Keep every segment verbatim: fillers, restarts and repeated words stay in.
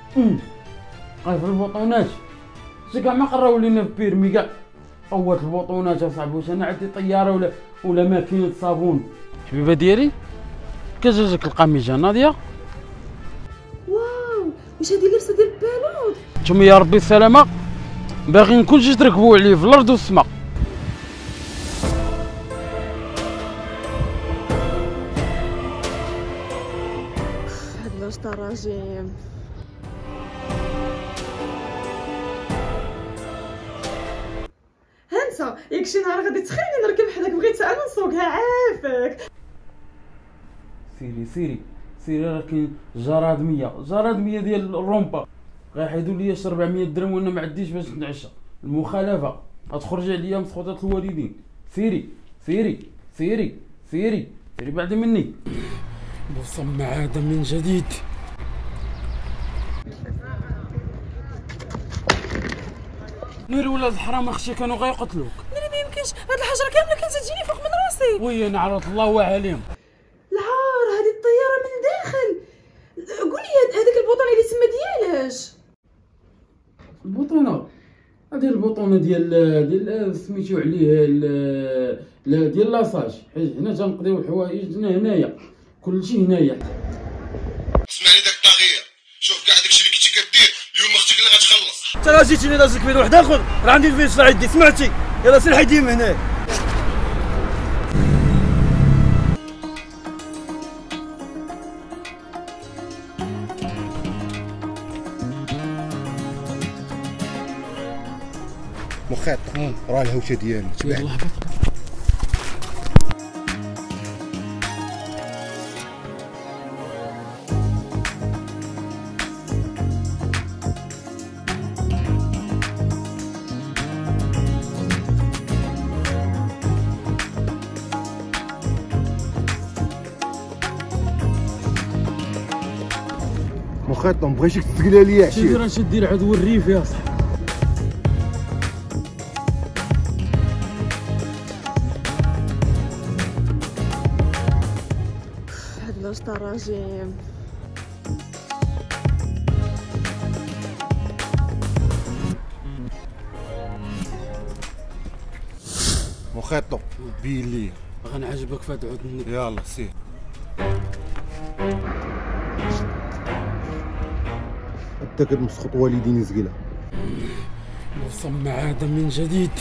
قال في البطونات شي كاع ما قراو لينا في بيرمي كاع قوات البطونات اصاحبي. واش انا عندي طياره ولا ولا ماكينه صابون؟ حبيبه ديالي كتجيك القميجه ناضيه. واو واش هادي اللبسه ديال البالود؟ نتوما يا ربي السلامه باغيين كلشي تركبوا عليه في الارض والسماء. هاد الوسط الرجيم. هانسا ياك شي نهار غادي تخليني نركب حداك بغيت انا نسوقها عافاك. سيري سيري سيري راه كاين جرادميه جرادميه ديال الرومبا غيحيدوا لي شي أربعمية درهم وانا ما عنديش باش نتعشى. المخالفه غتخرج عليا مسخوطات الوالدين. سيري سيري سيري سيري سيري بعد مني. بصم عاده من جديد. نير ولاد الحرام اختي كانوا غيقتلوك. ملي ما يمكنش هاد الحجره كامله كانت تجيني فوق من راسي. وي نعرض الله وعليم. العار هادي الطياره من داخل. قولي هذيك البطونه اللي تما ديالاش؟ البطونه هذه البطونه ديال ديال سميتو عليه ديال لاصاج. حيت هنا تنقضيو الحوايج هنايا كلشي هنايا. اسمعني داك التغيير شوف كاع داكشي اللي كنتي كدير اليوم اختك اللي غتخلص. انت راه جيتيني دازك فين واحد اخر راه عندي الفيس في عيدي سمعتي. يلا سير حيدي من هنا. مخيط راه الهوشه ديالي يلاه هبط. مخيط ما بغيتيك تسقلها ليا عشيه. سيدي راه شدي العدو الريف يا صاحبي. هاد الوسط الرجيم. مخيط بين لي غنعجبك في هاد عود النك. يلا سير. انت كتمسخط والديني زقيله. وصم عاده من جديد.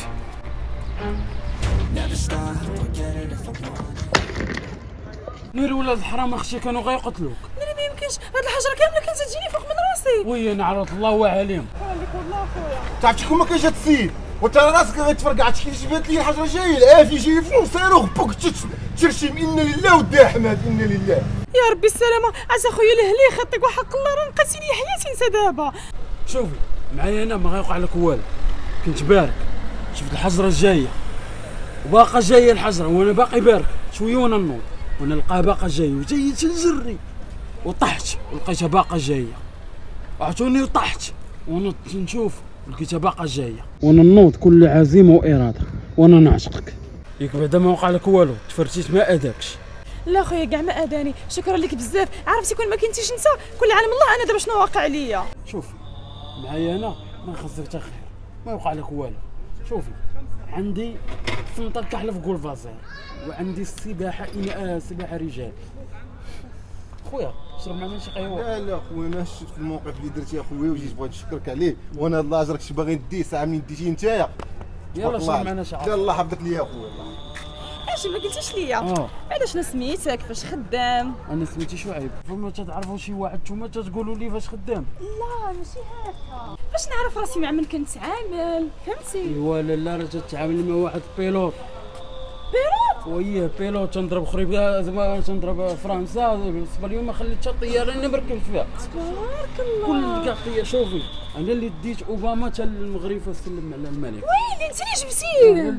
نير ولاد الحرام اختي كانوا غيقتلوك. ملي ما يمكنش هاد الحجره كامله كانت تجيني فوق من راسي. وي نعرض الله وعليم. تعرف شكون ما كاينش هاد السيد وانت راسك غيتفرقع. عرفتي كيفاش بانت لي الحجره جايه العافيه جاي فوق صاروخ بوك ترشيم. انا لله ودي احمد انا لله. يا ربي السلامه عز اخويا لهلي خطيك وحق الله راه نقصتي لي حياتي نسى دابا. شوفي معايا انا ما غيوقع لك والو. كنت بارك شفت الحجره الجايه وباقا جايه الحجره وانا باقي بارك شويه وانا نوض وانا نلقاها باقا جايه وجايه تنجري وطحت ولقيتها باقا جايه. عطوني وطحت ونط نشوف لقيتها باقا جايه وانا نوض كل عزيمه واراده وانا نعشقك. ياك بعدا ما وقع لك والو تفرتيت ما اذاكش. لا خويا كاع ما اذاني شكرا لك بزاف. عرفتي كون ما كنتيش انت كل عالم الله انا دابا شنو واقع ليا. شوفي معايا انا ما نخسرك حتى خير ما يوقع لك والو. شوفي عندي سمطه الكحله في كول فازير وعندي السباحه إن آه سباحه رجال. خويا شرب معنا شي قهوه. لا لا خويا انا شفت الموقف اللي درتي اخويا وجيت بغيت نشكرك عليه وانا هاد لاجر كنت باغي نديه ساعه منين ديتي نتايا. يلا شرب معنا شي لا الله حفظك ليا اخويا. اش ما قلتيش ليا اه علاش شنو سميتك فاش خدام؟ انا سميتي شعيب. فما تتعرفوا شي واحد نتوما تتقولوا لي فاش خدام. لا ماشي هكا باش نعرف راسي مع من كنتعامل فهمتي. ايوا لالا راه تتعامل مع واحد بيلوت. بيلوت؟ ويه بيلوت تنضرب خريب زعما تنضرب فرنسا بالنسبه اليوم ما خليت حتى طياره انا مركب فيها. تبارك الله. كل كاع طياره. شوفي انا اللي ديت اوباما حتى للمغرب وسلم على الملك. ويلي انت اللي جبتيه.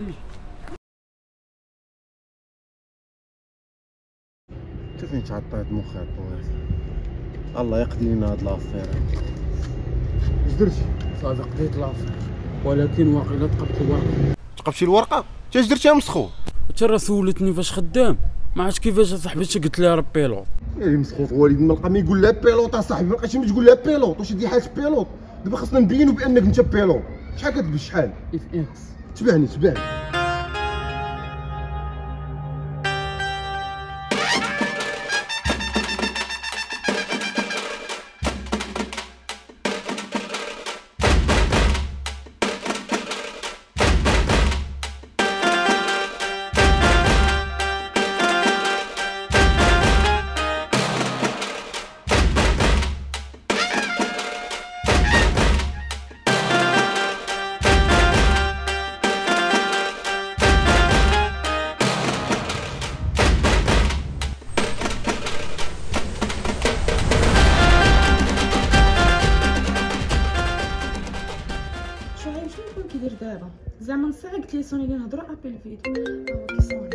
انت فين تعطيت مخيط الله يقضي لنا هاد لافير. اش درتي؟ صافي قضيت لافير ولكن واقيلا تقبت الورقه. تقبتي الورقه؟ اش درتيها مسخو؟ حتى راه سولتني فاش خدام ما عرفتش كيفاش صاحبتي قلت لها راه بيلوط. يا مسخوط والد ما لقى ما يقول لها بيلوط اصاحبي، ما لقيتش ما تقول لها بيلوط. واش هادي حاجه بيلوط؟ دابا خاصنا نبينوا بانك انت بيلوط. شحال كتلبس شحال؟ اف اكس. تبعني تبعني. كيدير دابا؟ زعما نص ساعه قلت لي سوني لي نهضروا ابل فيديو. ها هو كيصوني.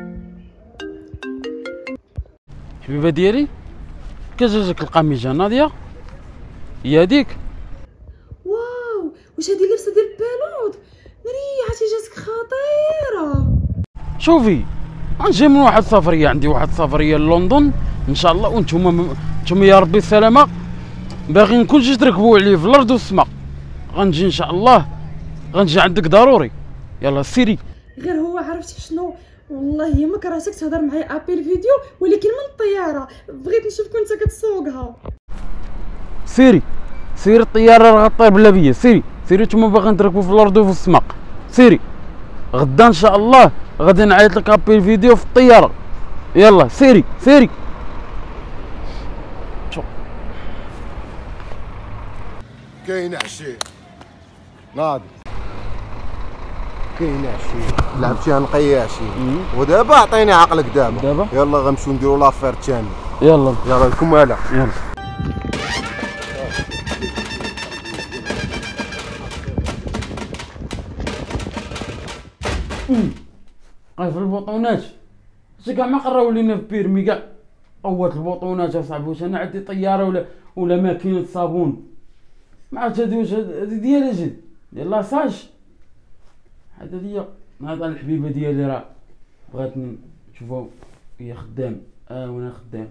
حبيبه ديالي كجاجك القميجه ناضيه هي هذيك؟ واو واش هادي لبسه ديال البالود؟ ناري عرفتي جاتك خطيره. شوفي غنجي من واحد السفريه، عندي واحد السفريه للندن ان شاء الله، وانتم انتم يا ربي السلامه باغيين كلشي تركبوا عليه في الارض والسماء. غنجي ان شاء الله، غنجي عندك ضروري. يلا سيري. غير هو عرفتي شنو، والله ما كرهتك تهضر معايا ابل فيديو، ولكن من الطياره بغيت نشوفك وانت كتسوقها. سيري سيري، الطياره راه غطير بلا بيا. سيري سيري، نتوما باغيين تركبوا في الارض وفي السماء. سيري غدا ان شاء الله غادي نعيط لك ابل فيديو في الطياره. يلا سيري سيري. شوف كاين عشي ناضي، كاين عشي لعبتيها نقيه عشي، ودابا عطيني عقلك دابا. دابا يلا غنمشيو نديرو لافير الثاني. يلا يلا لكم هلا. يلا هاي في البطونات شي كاع ما قراو لينا في بيرمي كاع قوات البطونات اصاحبي. واش انا عندي طياره ولا ولا ماكينه صابون؟ ما عرفت هادي واش هادي ديال اجي ديال لاصاج. هذا هي هذا الحبيبه ديالي راه بغاتني نشوفها هي خدام. اه وانا خدام.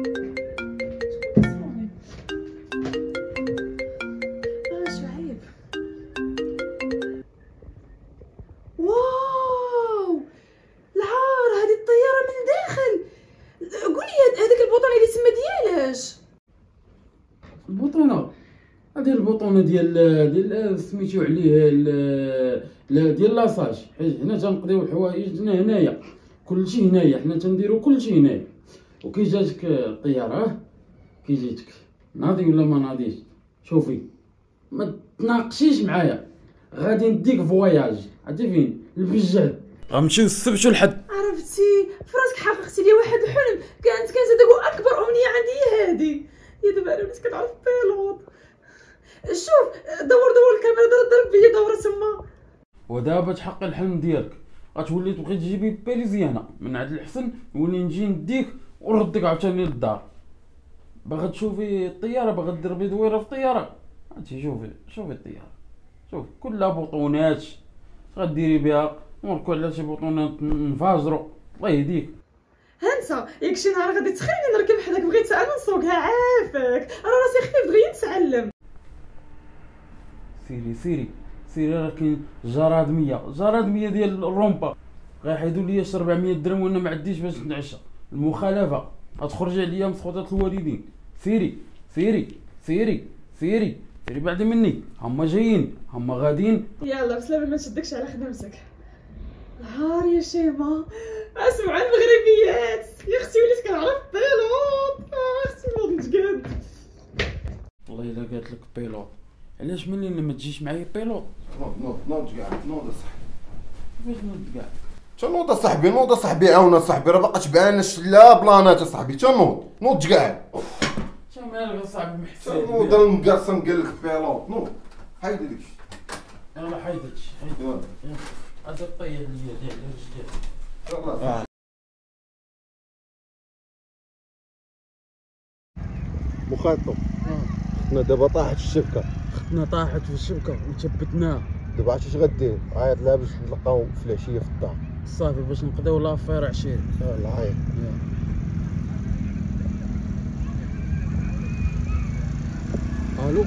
اه شعيب. واو العار، هذه الطياره من الداخل. قولي هذاك البوطونه اللي تسمى ديالاش؟ البطونه هذه البطونه ديال ديال سميتو عليه لا ديال لاصاج. حيت حنا تنقضيو الحوايجنا هنايا، كلشي هنايا، حنا تنديرو كلشي هنايا. وكي جاتك الطياره كي جيتك ناضي ولا ما ناضيش، شوفي ما تناقشيش معايا، غادي نديك فواياج. عرفتي فين؟ البجاد. غنمشيو السبت والحد. عرفتي فراسك حققتي لي واحد الحلم كانت كانت هذاك اكبر امنيه عندي هي هذه. يا دابا انا وليت كنعرف بيلوط. شوف دور دور الكاميرا ضرب بيا دوره تما. ودابا تحقق الحلم ديالك، غتولي تبغي تجيبي باليزيانه من عند الحسن، نولي نجي نديك ونردك عاوتاني للدار. باغا تشوفي الطياره، باغا تضربي دويره في الطياره، هانتي شوفي شوفي الطياره، شوف كلها بطونات غديري بها، ونركو على شي بطونات نفاجرو. الله يهديك. هانتا ياك شي نهار غادي تخليني نركب حداك، بغيت انا نسوقها عافاك، انا راسي خفيف دغيا نتعلم. سيري سيري سيري، راه كاين جرادميه جرادميه ديال الرومبا غيحيدوا لي شي ربعمية درهم وانا ما عنديش باش نتعشى. المخالفه غتخرج عليا مسخوطات الوالدين. سيري سيري سيري سيري سيري بعد مني، هما جايين هما غاديين. يلا بسلامه، ما تشدكش على خدمتك. نهار يا شيماء اسمع المغربيات يا اختي، وليت كنعرف بيلوط. اه اختي نوض نتقاد. والله الا قالت لك بيلوط، علاش ملي ما تجيش معايا بيلوط؟ نوض نوض نوض كاع نوض اصاحبي. كيفاش نوض كاع؟ تنوض اصاحبي، نوض اصاحبي، عاون اصاحبي، راه باقا تبانش لا بلانات اصاحبي. تنوض نوض كاع. شا مالك اصاحبي محسن؟ تنوض المقرصن قال لك بيلوط. نوض حيد داكشي. يلا حيد هادشي حيد. يلا هذا الطيب ليا ديال الرجال. يلا مخاطب. اختنا دابا طاحت الشبكه. اختنا طاحت في الشبكه وثبتناها. دابا عرفتي اش غدير؟ عيط لها باش نلقاو في العشيه في الدار. صافي باش نقضيو لافير عشيري. يلا عيط. الو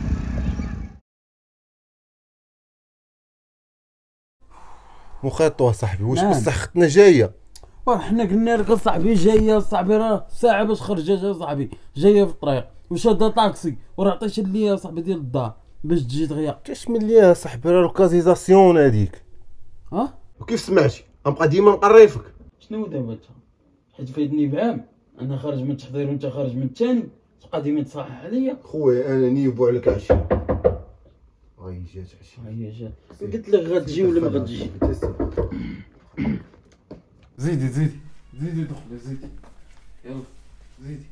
مخيطو صاحبي، واش نعم. بصح خطنا جايه؟ وحنا قلنا لك صاحبي جايه صاحبي، راه ساعه باش خرجت صاحبي، جايه في الطريق وشاده طاكسي وراه عطيت ليا صاحبي ديال الدار باش تجي دغيا. كاش من ليها صاحبي، راه لوكازيزاسيون هذيك. ها وكيف سمعتي غنبقى ديما نقريفك. شنو دابا انت؟ حيت فايدني بعام، انا خارج من التحضير وانت خارج من الثاني، تبقى ديما تصحح عليا. خويا انا نيبو عليك عشي. هاي جات عشي. هي جات، قلت لك غتجي ولا ما غتجيش. زيدي زيدي زيدي دخلي زيدي، يلا زيدي.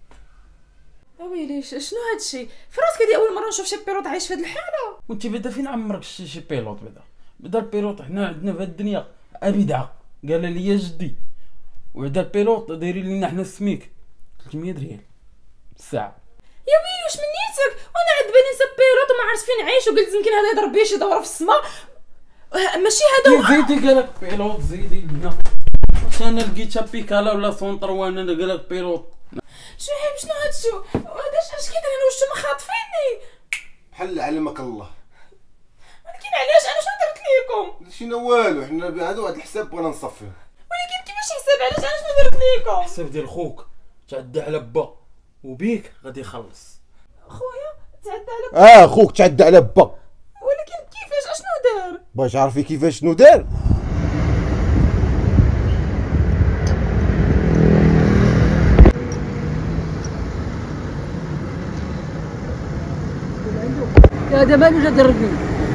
اويلي شنو هادشي؟ في راسك هادي اول مره نشوف شي بيروت عايش في هاد الحاله. وانت بعدا فين عمرك شتي شي بيلوت؟ بعدا بعدا البيلوت حنا عندنا في هاد الدنيا بدعه، قال لي جدي، وعدا البيلوت دايرين لينا حنا السميك ثلاثمية ريال الساعه. يا ويلي واش من نيتك؟ وانا عاد بالي نسى بيروت وما عرفت فين عايش، وقلت يمكن هذا يضرب بيا شي دوره في السماء. ماشي هذا هو. زيدي قالك بيلوت، زيدي هنا. واش انا لقيتها بيكالا ولا سونطر وانا قالك بيلوت؟ شحال شنو هادشي؟ وهذا اش كيدير هنا؟ واش نتوما خاطفيني؟ بحال علمك الله. ولكن علاش انا شنو درت ليكم؟ شينا والو، حنا هادو هاد الحساب بغينا نصفيه. ولكن كيفاش حساب؟ علاش انا شنو درت ليكم؟ حساب ديال خوك تعدى على با وبيك غادي يخلص. خويا تعدى على اه خوك تعدى على با. ولكن كيفاش؟ اشنو دار؟ باش عارفي كيفاش شنو دار. هذا مالو جا دركني.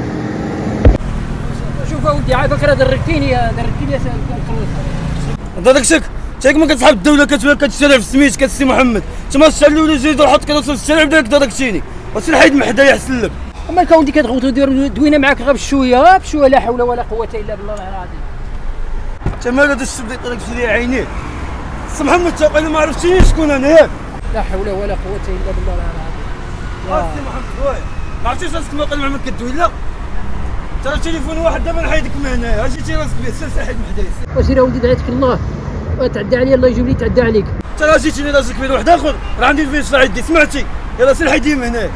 شوف اودي عافاك راه دركتيني دركتيني يا انت داك الشك تاك ما كتصحاب الدوله كتبان كتشتري في السميت كتسي محمد، تما الشهر ولا زيد حط كنوصل الشارع بدا دركتيني وسير حيد من حدايا يحسن لك. اما الكون ديك كتغوت ودير دوينا معاك غير بشويه غير بشويه، لا حول ولا قوه الا بالله العظيم. انت مال هذا الشب اللي طريق في عينيه سي محمد تا انا ما عرفتيش شكون انا ياك. لا حول ولا قوه الا بالله العظيم. سي محمد واه ما عرفتيش راسك ما قال محمد كدوي لا ترى تليفون واحد دابا نحيدك من هنايا، جيتي راسك به سير سير حيد من حدايا. وسير اودي دعيتك الله وتعدى عليا الله يجيب لي تعدى عليك. انت راه جيتيني راسك بين واحد اخر راه عندي الفيس في عيدي سمعتي، يلا سير حيدي من هنايا.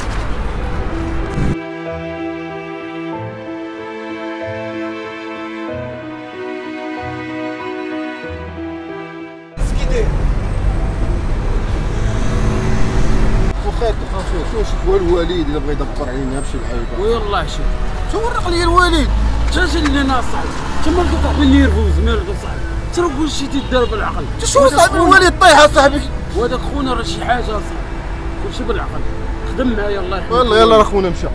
وخيط خاصو شوف هو الوالد الا بغى يدبر علينا بشي لعيبه. ويلا شوف تورق لي الوالد. تاجي اللي ناصح تما لقيت واحد نيرفوز مالك صاحبي، ترى كلشي تيدار بالعقل. شو صاحبي الوالد طيح صاحبي. وهذاك خونا راه شي حاجه صاحبي، كلشي بالعقل. خدم معايا الله يحفظك. يلا يلا راه خونا مشى.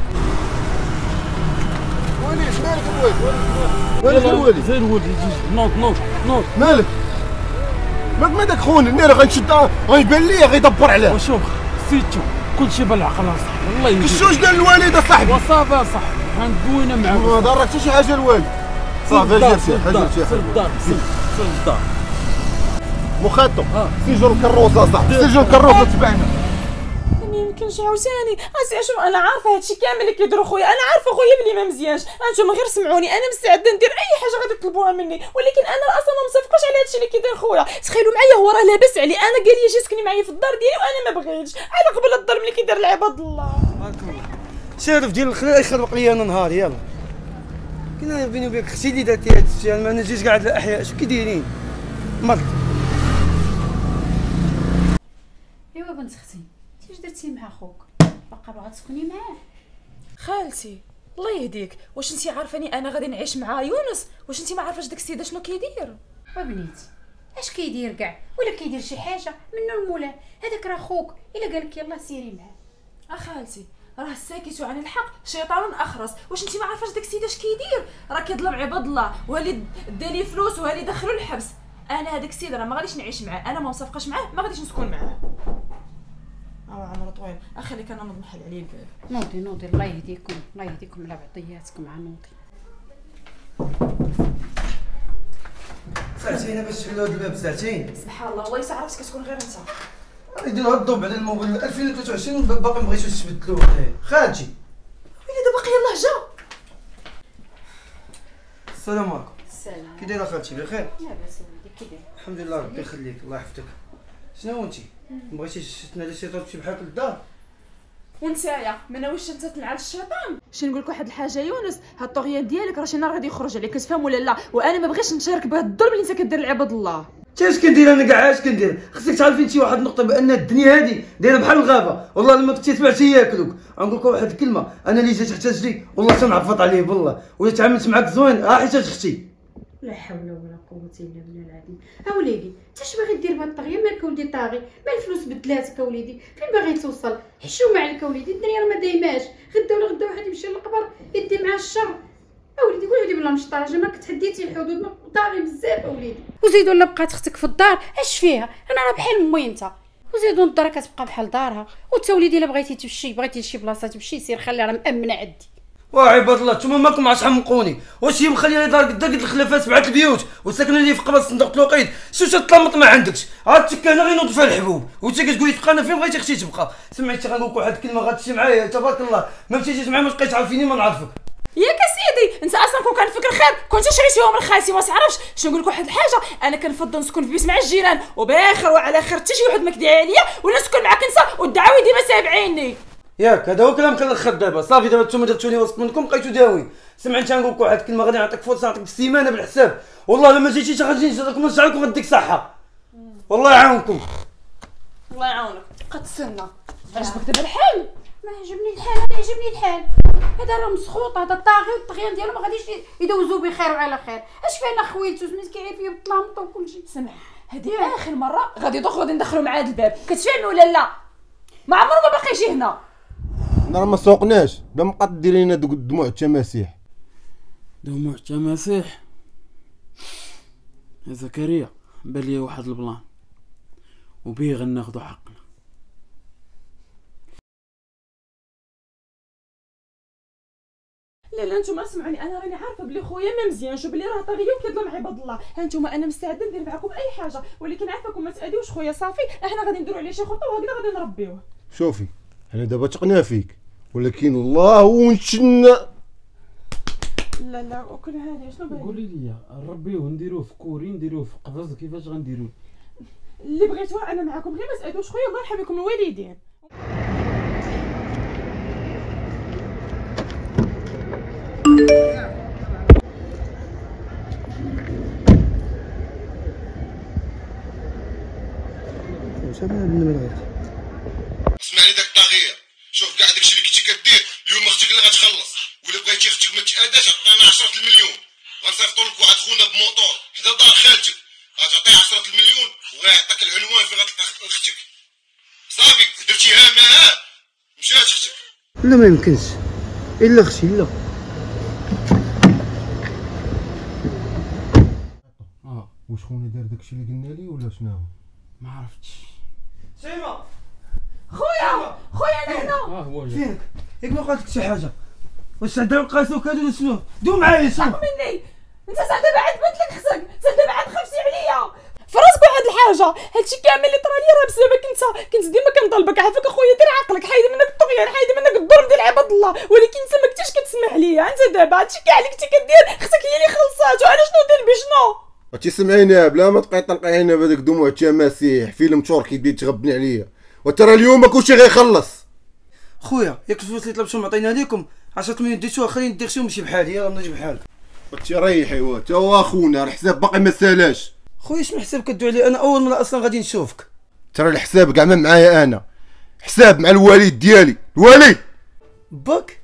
وليد مالك الوالد؟ مالك الوالد؟ زين الوالد يجي نوض نوض نوض. مالك؟ مالك ما داك خونا اللي راه غنشد غيبان ليا غيدبر عليه. وشوف خسيتو كلشي بالعقل اصاحبي والله يجي. كشوش قال الوالد اصاحبي. وصافي اصاحبي غندوينا معاك. ما ضرك حتى شي حاجه الوالد. صافي اجي ارتاح اجي ارتاح. سير الدار سير سير الدار. مخاطو سجل الكروسه صاحبي، سجل الكروسه تبعنا. ما يمكنش عاوتاني. اسي شوف انا عارفه هادشي كامل اللي كيديروا خويا، انا عارفه خويا بلي ما مزيانش، انتم غير سمعوني، انا مستعده ندير اي حاجه غادي تطلبوها مني، ولكن انا اصلا ما مصفقاش على هادشي اللي كيدير خويا. تخيلوا معايا هو راه لاباس عليه، انا قال لي جي سكني معايا في الدار ديالي وانا ما بغيتش، على قبل الظلم اللي كيدير العباد الله. شرف ديال الخلال يخربق لي انا نهار يلا. كنا بيني وبينك اختي اللي درتي هاد الشيء، ما نجيش قاعد الاحياء شو كيدايرين؟ مرت. ايوا بنت اختي انت اش درتي مع خوك؟ باقا باغا تسكني معاه؟ خالتي الله يهديك، واش انتي عارفاني انا غادي نعيش مع يونس؟ واش انتي ما عارفاش داك السيد شنو كيدير؟ وبنيتي اش كيدير كاع؟ ولا كيدير شي حاجه منو المولاه؟ هذاك راه خوك، الا قالك يلاه سيري معاه. اخالتي راه الساكت عن الحق شيطان اخرس، واش انتي ما عارفاش داك السيد اش كيدير؟ راه كيظلم عباد الله، وهالي دالي فلوس وهالي دخلو الحبس. انا هذاك السيد راه ما غاديش نعيش معاه، انا ما مصافقاش معاه، ما غاديش نسكن معاه. اه عمرو طويل، اخليك انا نوض نحل عليه الباب. نوضي نوضي الله يهديكم الله يهديكم على بعطياتكم مع نوضي. ساعتين باش تحلوا هذا الباب ساعتين. سبحان الله والله يسع عرفتك كتكون غير انت. يديروا هاد الضوء على الموبايل ألفين وثلاثة وعشرين باقي ما بغيتوش تبدلوه خالتي. ويلي دابا باقي يلاه جا. السلام عليكم. السلام. كي دايره خالتي بخير؟ لاباس وليدي كي داير؟ الحمد لله ربي يخليك الله يحفظك. شنو انت؟ ما بغيتيش تنادي شي طرب شي بحالك للدار؟ ونتايا ما ناويش انت تلعب الشيطان. شنو نقول لك واحد الحاجه يونس، هاد الطغيان ديالك راه شي نهار غادي يخرج عليك، كتفهم ولا لا؟ وانا ما بغيتش نشارك بهاد الظلم اللي انت كدير لعباد الله. اش كندير انا كاع؟ اش كندير؟ خصك تعرفي انت واحد النقطه، بان الدنيا هذه دايره بحال الغابه، والله لما كنتي تبع شي ياكلوك. غنقول لك واحد الكلمه، انا اللي جيت تحتاج لي والله تنعفط عليه بالله، ولا تعاملت معاك زوين ها حيت اختي. لا حول ولا قوه الا بالله العظيم. ها وليدي انت اش باغي دير بهاد الطغيان؟ مالك ولدي طاغي، ما الفلوس بدلاتك وليدي، فين باغي توصل؟ حشومه عليك وليدي، الدنيا راه ما دايماش، غدا ولا غدا واحد يمشي للقبر يدي معاه الشر. اوليدي وليدي بلا مشطرجه، ما كتحديتي الحدود، ما طاغي بزاف اوليدي. وزيدو ولا بقات اختك في الدار اش فيها؟ انا راه بحال امي انت، وزيدو الدار كتبقى بحال دارها، وانت وليدي الا بغيتي تمشي بغيتي لشي بلاصه تمشي سير، خلي راه مامنه عندي. وعباد الله نتوما ماكم عاد تحمقوني، واش هي مخليه دار قدا قد الخلافات سبعه البيوت وساكنه لي في قبل صندوق الوقيت، شو تطلمط ما عندكش، عاد تكا هنا غير نوض فيها الحبوب، وانت كتقولي تبقى انا فين بغيتي اختي تبقى. سمعتي غنقول لك واحد الكلمه غتمشي معايا تبارك الله، ما مشيتيش معايا ما تبقايش تعرفيني ما نعرفك. ياك اسيدي انت اصلا كون كان فكر خير كنت شريتيهم من خالتي، ما تعرفش شنو نقول لك واحد الحاجه، انا كنفضل نسكن في بيت مع الجيران وباخر وعلى خير حتى شي واحد ما كدعي عليا، ولا نسكن معاك انت والدعاوي ديما سابعيني. ياك هذا هو كلام خلال الخد دابا صافي، دابا نتوما درتوني وسط منكم بقيتو داوي. سمعت نقول لك واحد الكلمه غادي نعطيك فرصه، نعطيك بالسيمانه بالحساب، والله لما جيتيش غادي نزيدكم نرجع لكم غديك صحه، والله يعاونكم. الله يعاونك تبقى تسنى. عجبك دابا الحال؟ ما عجبني الحال، ما عجبني الحال، هذا راه مسخوط، هذا طاغي والطغيان ديالو ما غاديش يدوزو بخير وعلى خير. اش فينا خويلتو سميت كيعيب فيا بالطلامط وكلشي. سمع هذه اخر مره غادي دوك غادي ندخلو مع هذا الباب، كتفهمي ولا لا؟ ما عمرو ما باقي يجي هنا. انا راه ما سوقناش بلا ما بقات ديري لنا دوك دموع التماسيح. دموع التماسيح يا زكريا، بان لي واحد البلان وبيه غناخدو حقنا. لا لا نتوما اسمعوني، انا راني عارفه بلي خويا ما مزيانش وبلي راه طاغيه وكيظلم عباد الله. ها نتوما انا مستعده ندير معكم اي حاجه، ولكن عافاكم ما تاذيوش خويا صافي، احنا غادي نديروا عليه شي خطه وهكذا غادي نربيوه. شوفي انا دابا تقنا فيك، ولكن الله ونشنا. لا لا وكل هذه شنو باغي؟ قولي لي نربيوه نديروه في كوري نديروه في قفص، كيفاش غنديروه؟ اللي بغيتوها انا معكم، غير ما تاذوش خويا الله يرحم لكم الوالدين. اسمعني داك الطاغيه، شوف كاع داكشي اللي كنتي كدير اليوم اختك اللي غتخلص، ولا بغيتي اختك ما تاذاش عطينا عشرة المليون، غنصيفطوا لك واحد خونا بموطور حدا دار خالتك، غتعطيه عشرة المليون وغيعطيك العنوان فين غتلقى اختك. صافي درتيها معاه مشات اختك. لا ما يمكنش، الا اختي لا. اه واش خونا دار داكشي اللي قلنا ليه ولا شنو؟ ما عرفتش. سيما خويا خويا انا هنا. اه هو جا. فينك؟ ياك ما قالت لك شي حاجه؟ واش عندها القاسوك هادو ولا شنو؟ دوم معايا سوق مني انت زعما بعد بنت لك خصك زعما بعد خفتي عليا في راسك واحد الحاجه، هادشي كامل اللي طرا ليا راه بسببك انت، كنت ديما كنطالبك عافاك اخويا دير عقلك، حيد منك الطغيان، حيد منك الظلم ديال عباد الله، ولكن انت ما كنتيش كتسمح ليا، انت دابا هادشي كاع اللي كنتي كدير اختك هي اللي خلصات، وانا شنو ندير بشنو؟ تسمعيني بلا ما تبقاي طلقي هنا بهذاك دموع التماسيح، فيلم تركي دير تغبني عليا، وترى اليوم ما كلشي غيخلص. خويا ياك الفلوس اللي طلبتهم عطينا لكم عشرة مليون ديتوها، خليني ندير شي بحالي، يلاه نجي بحالك. تريحي وا تا هو اخونا الحساب باقي ما سالاش. خويا شنو حساب كدوي علي؟ انا اول مره اصلا غادي نشوفك. ترى الحساب كاع ما معايا انا، حساب مع الوالد ديالي. الوالد باك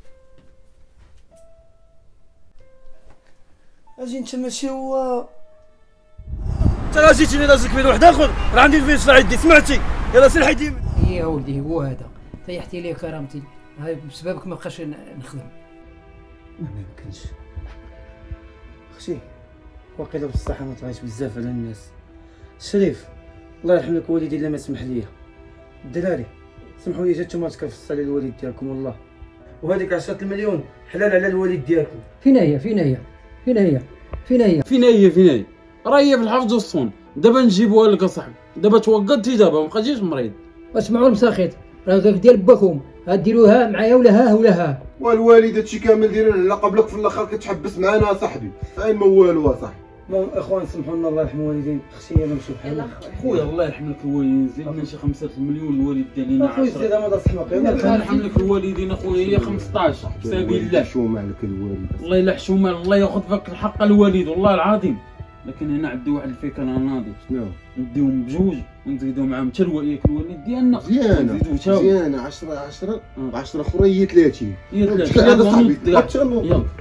اجي انت ماشي هو، ترى جيتيني راسك بين واحد اخر، راه عندي الفيس في عندي سمعتي، يلا سير حيدي. يا ولدي هو هذا، طيحتي لي كرامتي، هاي بسببك ما بقاش نخدم. ما يمكنش اختي، واقيلا بصح ما طغيتش بزاف على الناس. شريف الله يرحم لك والدي الا ما سمح ليا، الدراري سمحوا لي جات نتوما تكرفصوا على الوالد ديالكم والله، وهذيك عشرة المليون حلال على الوالد ديالكم. فين هي فين هي فين هي فين هي فين هي فين هي؟ راه هي في الحفظ والصون، دابا نجيبوها لك اصاحبي، دابا توقدتي دابا ما بقيتيش مريض. اسمعوا المساخيط، راه داك ديال باكم غديروها معايا ولا ها ولا ها. والوالد هادشي كامل دايرين على قبلك، في الاخر كتحبس معانا صاحبي، فين ما والو صاحبي. المهم اخوان سمحوا لنا الله يرحم الوالدين. اختي يلا نمشيو بحالنا. خويا الله يرحم لك الوالدين، زيد لنا شي خمسة المليون الوالد ديالنا اخويا زيد هذا صحمك. الله يرحم لك الوالدين اخويا، هي خمسطاش بسبيل الله. حشومه عليك الوالد، الله يلا حشومه، الله ياخذ فيك الحق الوالد والله العظيم. لكن هنا عندي واحد الفكره ناضي، شنو نديهم بجوج ونزيدو معاهم حتى الوالد الوالد ديالنا مزيانه مزيانه عشرة عشرة عشرة اخرى هي ثلاثين. هي ثلاثين. هذا صاحبي يلا